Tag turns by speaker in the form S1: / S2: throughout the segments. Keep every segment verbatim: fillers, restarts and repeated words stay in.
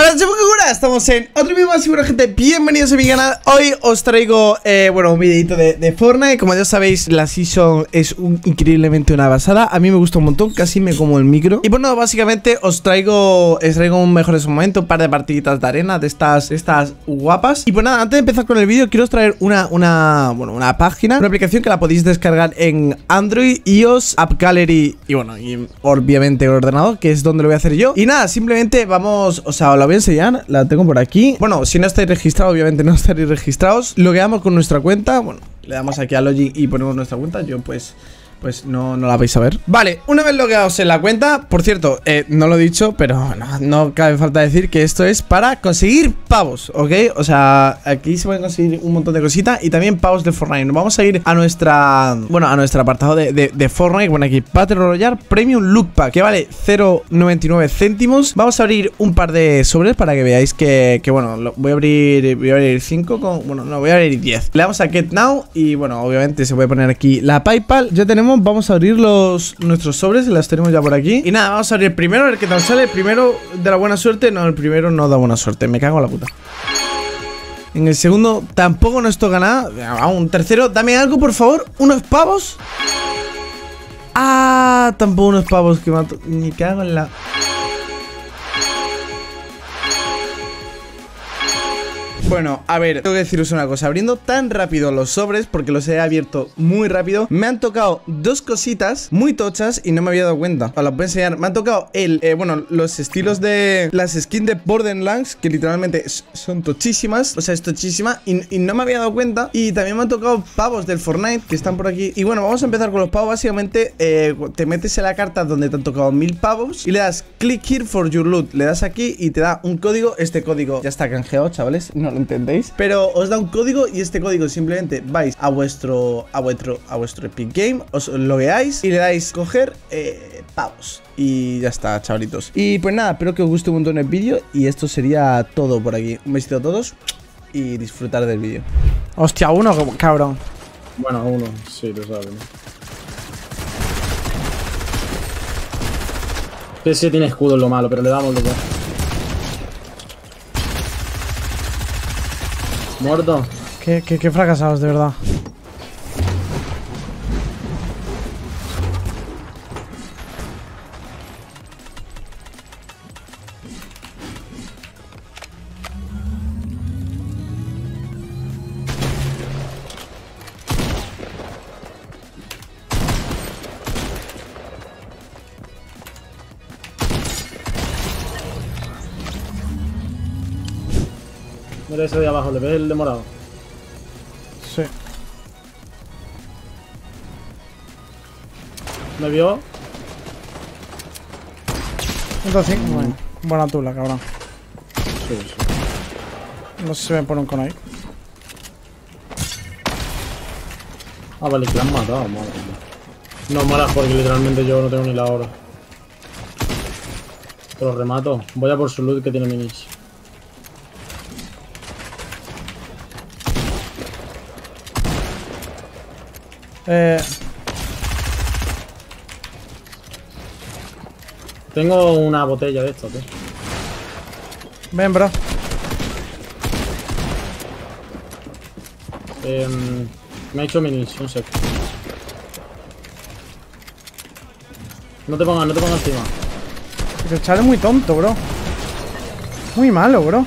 S1: Hola, chicos, ¿qué cura? Estamos en otro video más, seguro, gente. Bienvenidos a mi canal. Hoy os traigo, eh, bueno, un videito de, de Fortnite. Como ya sabéis, la season es un, increíblemente una basada. A mí me gusta un montón, casi me como el micro. Y bueno, básicamente os traigo, os traigo un mejor ese momento, un par de partiditas de arena de estas, de estas guapas. Y pues nada, antes de empezar con el vídeo, quiero os traer una, una, bueno, una página, una aplicación que la podéis descargar en Android, iOS, App Gallery y bueno, y obviamente el ordenador, que es donde lo voy a hacer yo. Y nada, simplemente vamos, o sea, os la voy a enseñar, la tengo por aquí. Bueno, si no estáis registrados, obviamente no estaréis registrados. Lo que damos con nuestra cuenta, bueno, le damos aquí a login y ponemos nuestra cuenta. Yo pues... Pues no, no la vais a ver. Vale, una vez logueados en la cuenta. Por cierto, eh, no lo he dicho, pero no, no cabe falta decir que esto es para conseguir pavos, ¿ok? O sea, aquí se pueden conseguir un montón de cositas. Y también pavos de Fortnite. Nos vamos a ir a nuestra, bueno, a nuestro apartado de, de, de Fortnite. Bueno, aquí, Battle Royale Premium Loot Pack, que vale cero coma noventa y nueve céntimos. Vamos a abrir un par de sobres para que veáis que, que bueno, lo, voy a abrir Voy a abrir cinco con, bueno, no, voy a abrir diez. Le damos a Get Now y bueno, obviamente se puede poner aquí la PayPal. Ya tenemos. Vamos a abrir los, nuestros sobres, las tenemos ya por aquí. Y nada, vamos a abrir el primero, a ver qué tal sale. El primero de la buena suerte. No, el primero no da buena suerte, me cago en la puta. En el segundo tampoco no esto gana. Un tercero, dame algo por favor. Unos pavos. Ah, tampoco unos pavos que mato. Ni cago en la... Bueno, a ver, tengo que deciros una cosa. Abriendo tan rápido los sobres, porque los he abierto muy rápido, me han tocado dos cositas muy tochas y no me había dado cuenta. Os las voy a enseñar. Me han tocado el, eh, bueno, los estilos de... Las skins de Borderlands, que literalmente son tochísimas. O sea, es tochísima y, y no me había dado cuenta. Y también me han tocado pavos del Fortnite, que están por aquí. Y bueno, vamos a empezar con los pavos. Básicamente, eh, te metes en la carta donde te han tocado mil pavos y le das click here for your loot. Le das aquí y te da un código. Este código ya está canjeado, chavales. No lo entendéis, pero os da un código y este código simplemente vais a vuestro a vuestro a vuestro Epic Game, os logueáis y le dais coger eh, pavos y ya está, chavalitos. Y pues nada, espero que os guste un montón el vídeo y esto sería todo por aquí. Un besito a todos y disfrutar del vídeo. Hostia, uno, cabrón.
S2: Bueno, uno, sí, lo sabes, ¿no? Que sí tiene escudo es lo malo, pero le damos los dos. Muerto.
S1: Qué, qué, qué fracasados, de verdad.
S2: Mira ese de abajo, ¿le ves el de morado?
S1: Sí.
S2: ¿Me vio?
S1: Entonces, bueno, buena tula, cabrón.
S2: Sí, sí.
S1: No sé si me pone un con ahí.
S2: Ah, vale, que la han matado, madre mía. No malas porque literalmente yo no tengo ni la hora. Pero remato. Voy a por su loot que tiene minis.
S1: Eh...
S2: Tengo una botella de esto, tío.
S1: Ven, bro.
S2: Eh, me ha hecho minis, un sec. No te pongas, no te pongas encima.
S1: El chaval es muy tonto, bro. Muy malo, bro.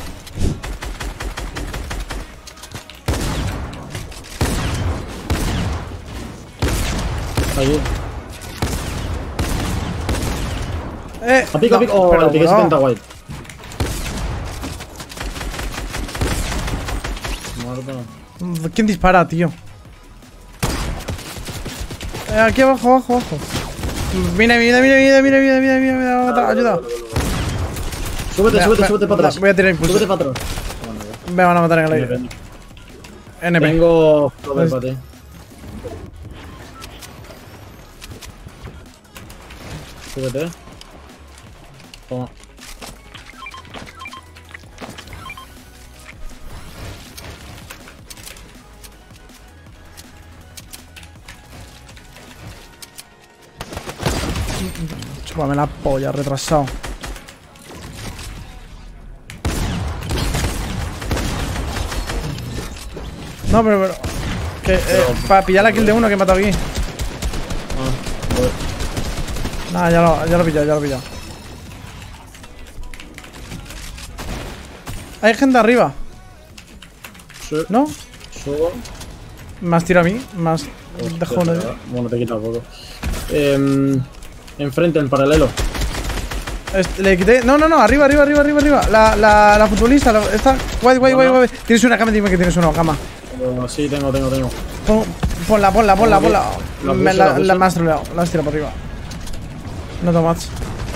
S2: Allí.
S1: Eh,
S2: A pico,
S1: no,
S2: a pico. Oh,
S1: pero,
S2: vale, pique
S1: bro.
S2: setenta white. Muerto.
S1: ¿Quién dispara, tío? Eh, aquí abajo, abajo, abajo. Mira, mira, mira, mira, mira, mira, mira, mira, mira, me va a matar, ayuda.
S2: Súbete,
S1: Mira,
S2: súbete,
S1: me-
S2: súbete para atrás.
S1: Voy a tirar impulso.
S2: Súbete para atrás.
S1: Me van a matar en el aire. N P.
S2: Tengo cover para ti. Súbete. Toma.
S1: Chúpame la polla, retrasado. No, pero, pero que, eh, para pillar la kill de uno que he matado aquí.
S2: Ah, joder.
S1: Nah, ya lo, ya lo he pillado, ya lo he pillado. Hay gente arriba,
S2: Sí.
S1: ¿no?
S2: Subo.
S1: Más tira a mí, más dejo uno.
S2: Hostia, bueno, te quita poco. Eh, enfrente, en paralelo.
S1: Este, le quité. No, no, no, arriba, arriba, arriba, arriba, arriba. La, la, la futbolista, la, esta. Guay, guay, guay, guay. Tienes una cama, dime que tienes una cama.
S2: Uh, sí, tengo, tengo, tengo.
S1: Pon, ponla, ponla, ponla, ponla.
S2: La puse,
S1: Me la,
S2: la puse.
S1: la me has troleado, la has tirado por arriba. No tomas.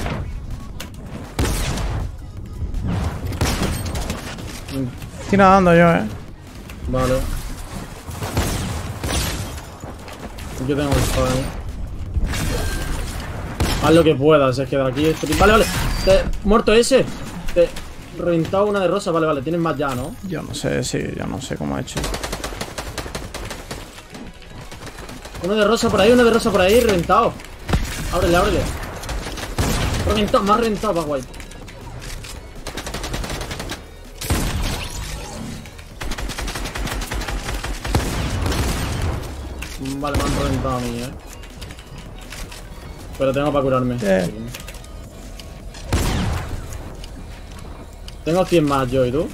S1: Estoy nadando yo, eh.
S2: Vale. Yo tengo que estar ahí. Haz lo que puedas, es que de aquí estoy... Vale, vale. Te... Muerto ese. Te he reventado una de rosa. Vale, vale. Tienes más ya, ¿no?
S1: Yo no sé, sí, yo no sé cómo ha hecho.
S2: Uno de rosa por ahí, uno de rosa por ahí. Reventado. Ábrele, ábrele. Reventado, más reventado, va guay. Vale, me han reventado a mí, eh. Pero tengo para curarme.
S1: Eh.
S2: Tengo cien más yo, ¿y tú?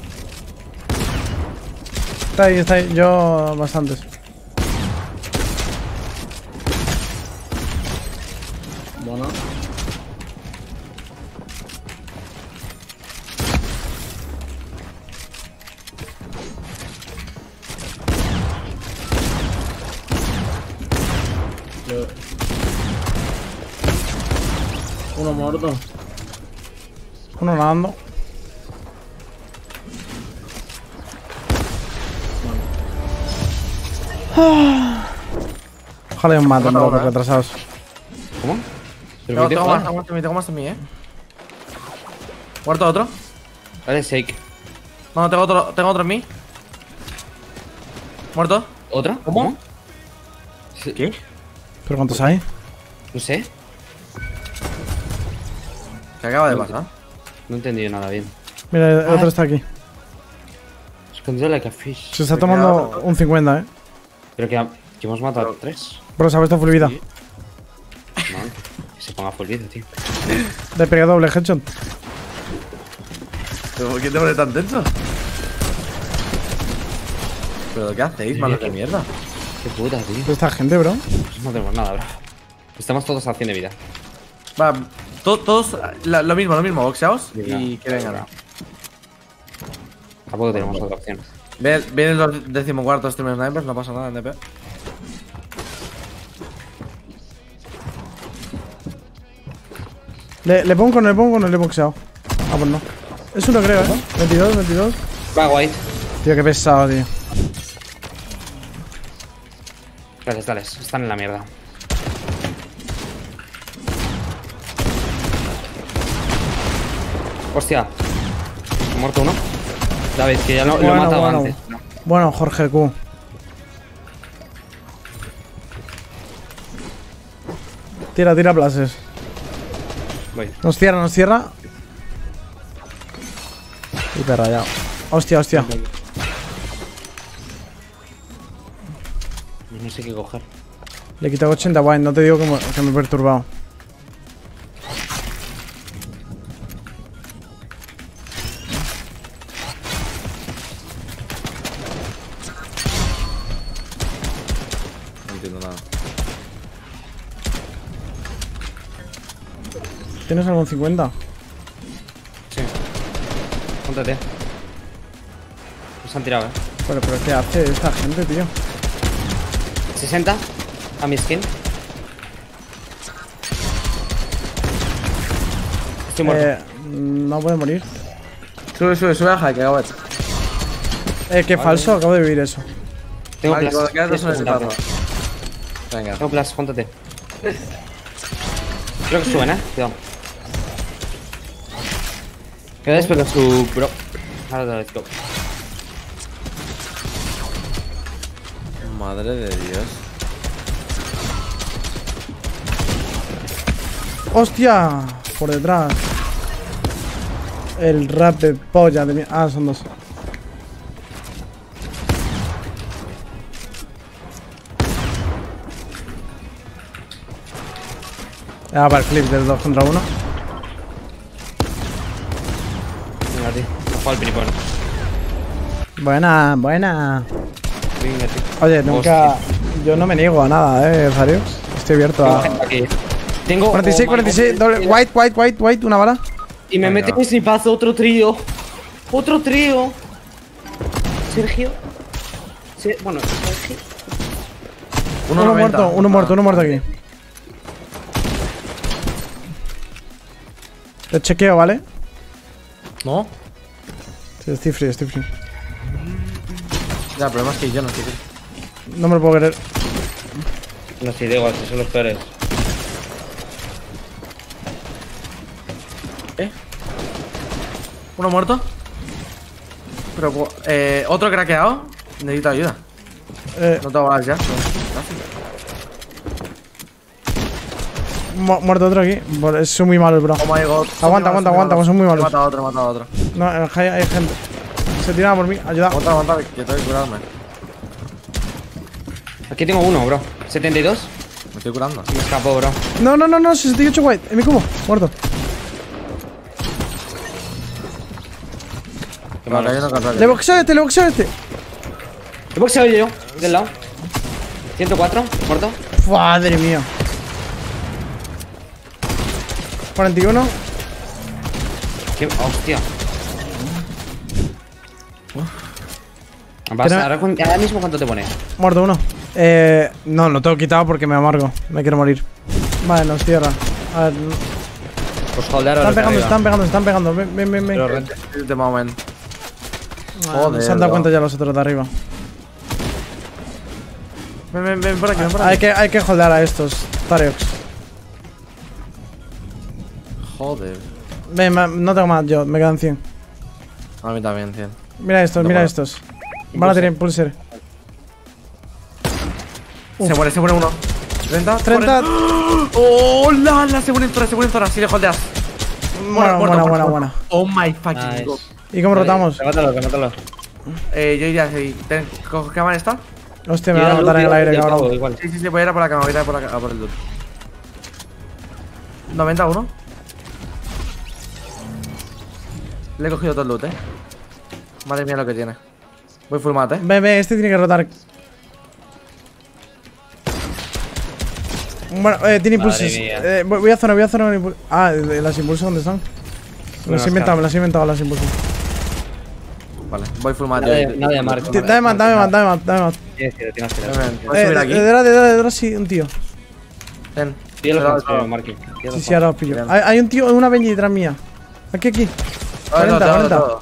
S1: Está ahí, está ahí. Yo bastantes.
S2: Bueno. Le- Uno muerto.
S1: Uno nadando. Ojalá os maten,
S3: Bueno,
S1: los
S3: ahora.
S1: retrasados.
S4: ¿Cómo? ¿Pero
S3: Tengo,
S4: qué te
S3: tengo
S4: jodas?
S3: más, tengo más de mí, tengo más de mí, eh. Muerto otro.
S4: Vale, shake.
S3: No, tengo otro, tengo otro en mí. Muerto.
S4: ¿Otra?
S3: ¿Cómo?
S4: Sí,
S3: ¿Qué?
S1: ¿Pero cuántos hay?
S4: No sé.
S3: ¿Qué acaba de pasar?
S4: No he entendido nada bien.
S1: Mira, el otro está aquí.
S4: Escondido like a fish.
S1: Se está tomando un cincuenta, eh.
S4: Pero que, que hemos matado a tres.
S1: Bro, se ha puesto full vida.
S4: Sí. Man, que se ponga full vida, tío.
S1: Le he pegado doble headshot.
S3: ¿Pero por qué te pone tan tenso? ¿Pero qué hacéis, malos de mierda?
S4: Qué puta, tío.
S1: Esta gente, bro.
S4: Pues no tenemos nada, bro. Estamos todos a cien de vida.
S3: Va, to- todos la- lo mismo, lo mismo, boxeaos
S4: Venga.
S3: y que vengan.
S4: Tampoco tenemos otra opción.
S3: Ven- Vienen los decimocuartos stream snipers, no pasa nada, N P.
S1: Le, le pongo con le pongo con le he boxeado. Ah, pues no. Es uno, creo, eh. veintidós, veintidós.
S4: Va, white.
S1: Tío, qué pesado, tío.
S4: Dale, dale. Están en la mierda. Hostia. ¿Ha muerto uno? David, que ya lo, lo he
S1: Bueno,
S4: matado
S1: bueno.
S4: antes.
S1: Bueno, Jorge Q. Tira, tira plases.
S4: Voy.
S1: Nos cierra, nos cierra. Hiper rayado. Hostia, hostia.
S4: No sé qué coger.
S1: Le he quitado ochenta, guay. No te digo que me, que me he perturbado.
S3: No entiendo nada.
S1: ¿Tienes algún cincuenta?
S4: Sí. Póntate. Nos han tirado, eh.
S1: Pero, pero ¿qué hace esta gente, tío?
S4: sesenta. A mi skin. Estoy muerto.
S1: Eh, no puede morir.
S3: Sube, sube, sube a high, que acabo de.
S1: Eh, qué falso, acabo de vivir eso.
S4: Tengo
S3: Vale,
S4: plus.
S3: cuando quedas dos
S4: Tienes
S3: horas
S4: que
S3: de
S4: juntarlo.
S3: paso. Venga.
S4: Tengo plus, póntate. Creo que suben, eh. Cuidado. Queda después de su bro. Ahora let's go.
S3: Madre de Dios.
S1: ¡Hostia! Por detrás. El rap de polla de mi... Ah, son dos. Ah, para el clip del dos contra uno.
S4: Venga, tío. Ojo al pinipón.
S1: Buena, buena.
S4: Venga, tío.
S1: Oye, nunca. Yo no me niego a nada, eh, Zarius. Estoy abierto
S4: Tengo
S1: a.
S4: gente aquí. Tengo.
S1: cuarenta y seis,
S4: oh,
S1: cuarenta y seis,
S4: my
S1: doble.
S4: God.
S1: White, white, white, white, una bala.
S4: Y me
S3: Venga.
S4: mete en snipazo otro trío. Otro trío. Sergio. Se- bueno, Sergio.
S1: Uno,
S3: noventa.
S1: muerto, uno muerto, uno muerto aquí. Te chequeo, ¿vale?
S3: ¿No?
S1: Sí, estoy free, estoy free.
S3: Ya, el problema es que yo no estoy free.
S1: No me lo puedo creer.
S4: No sé, da igual, si son los peores.
S3: ¿Eh? ¿Uno muerto? Pero, eh, otro craqueado. Necesito ayuda.
S1: Eh,
S3: No tengo balas ya.
S1: mu- muerto otro aquí. Bueno, es muy malo el bro.
S3: Oh my god.
S1: Aguanta, aguanta, aguanta, son muy malos.
S3: He matado a otro, he matado a otro.
S1: No, en el high hay gente. Se tiraba por mí, ayuda.
S3: Aguanta, aguanta, que tengo que curarme.
S4: Aquí tengo uno, bro. setenta y dos.
S3: Me estoy curando.
S4: Me escapó, bro.
S1: No, no, no, no, sesenta y ocho white. En mi cubo, muerto.
S4: Qué
S3: Vale, hay
S4: malo.
S3: uno contra
S1: Le boxeo este, le boxeo este.
S4: He boxeado yo, del lado. ciento cuatro, muerto.
S1: Madre mía. cuarenta y uno.
S4: ¿Qué? Hostia. Vas,
S1: Pero-
S4: ahora, cu- ahora mismo, ¿cuánto te pone?
S1: Muerto uno. Eh. No, lo tengo quitado porque me amargo. Me quiero morir. Vale, nos cierra. A ver.
S4: Pues holdear a
S1: Están
S4: los de
S1: pegando,
S4: arriba.
S1: están pegando, están pegando. Ven, ven, ven. ven.
S4: Pero rente.
S3: De momento.
S1: Ah,
S3: Joder,
S1: se han dado
S3: bro.
S1: cuenta ya los otros de arriba.
S3: Ven, ven, ven por aquí, ven por
S1: Hay
S3: aquí.
S1: que, hay que holdear a estos. Tariox.
S3: Joder.
S1: Ven, ma- no tengo más yo, me quedan cien.
S3: A mí también, cien.
S1: Mira estos,
S3: No
S1: mira
S3: puedo.
S1: estos. Van a tener impulser.
S3: Se muere, se muere uno. treinta,
S1: treinta.
S3: ¡Oh, la, la! Se muere en Tora, se muere en Tora. Sí, le holdeas.
S1: Buena, buena, buena, buena.
S3: Oh my fucking
S4: Nice.
S3: god.
S1: ¿Y cómo rotamos?
S4: Remátalo, remátalo.
S3: Eh, yo iría así. Ten- ¿Cojo qué cámara está?
S1: Hostia, me
S4: Tira
S1: van a
S4: luz,
S1: matar en el
S4: tira-
S1: aire,
S4: tira
S1: cabrón.
S4: pavo, igual.
S3: Sí, sí, sí, voy a ir a por la cama, voy a ir a por, la, a por el loot. noventa uno. Le he cogido todo el loot, eh. Madre mía lo que tiene. Voy full mate, eh.
S1: Ve, ve, este tiene que rotar. Bueno, eh, tiene
S4: Madre
S1: impulsos.
S4: mía.
S1: Eh, voy voy a zona, voy a zona. con impul- Ah, de- las impulsos, ¿dónde están? Me las he inventado, me las he inventado las impulsos.
S3: Vale, voy full mate.
S4: Nada de, nada de marco.
S1: Ti- Dame más, dame más, dame más, dame más.
S4: Tienes que ir, tienes que ir.
S3: Ven, ven, ¿puedes
S1: Eh,
S3: subir
S1: de-
S3: aquí?
S1: de detrás, de detrás, de detrás, sí, un tío.
S3: Ven.
S4: Pídelo
S3: Pero-
S4: con el marking.
S1: Sí, sí, ahora os pillo. Hay, hay un tío, una Benji detrás mía. Aquí, aquí.
S3: Todo, todo,
S1: cuarenta,
S3: todo,
S1: cuarenta.
S3: todo.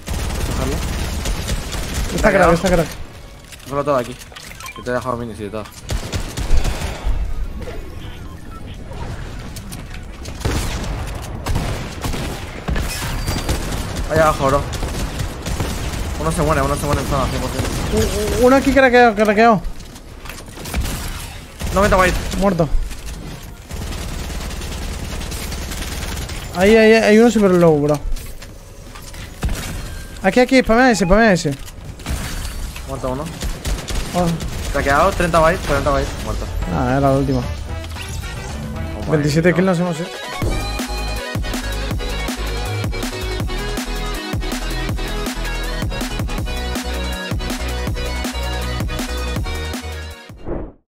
S1: Está crack,
S3: quedado?
S1: está crack.
S3: Solo todo aquí. Que te he dejado minis y todo. Allá abajo, bro. Uno se muere, uno se muere en zona, cien por ciento.
S1: U- u- Uno aquí craqueado, craqueado.
S3: noventa white.
S1: Muerto. Ahí, ahí, hay uno super low, bro. Aquí, aquí, spamea ese, spamea ese.
S3: Muerto uno.
S1: Oh,
S3: Se ha quedado treinta bytes, cuarenta bytes. Muerto.
S1: ah, era la última.
S3: Oh my
S1: veintisiete
S3: God.
S1: kills nos hemos hecho.